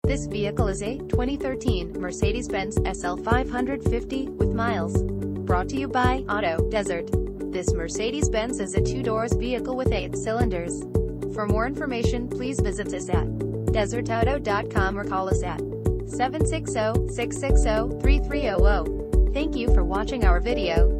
This vehicle is a 2013 Mercedes-Benz SL550 with miles. Brought to you by Auto Desert. This Mercedes-Benz is a 2-doors vehicle with 8 cylinders. For more information, please visit us at desertauto.com or call us at 760-660-3300. Thank you for watching our video.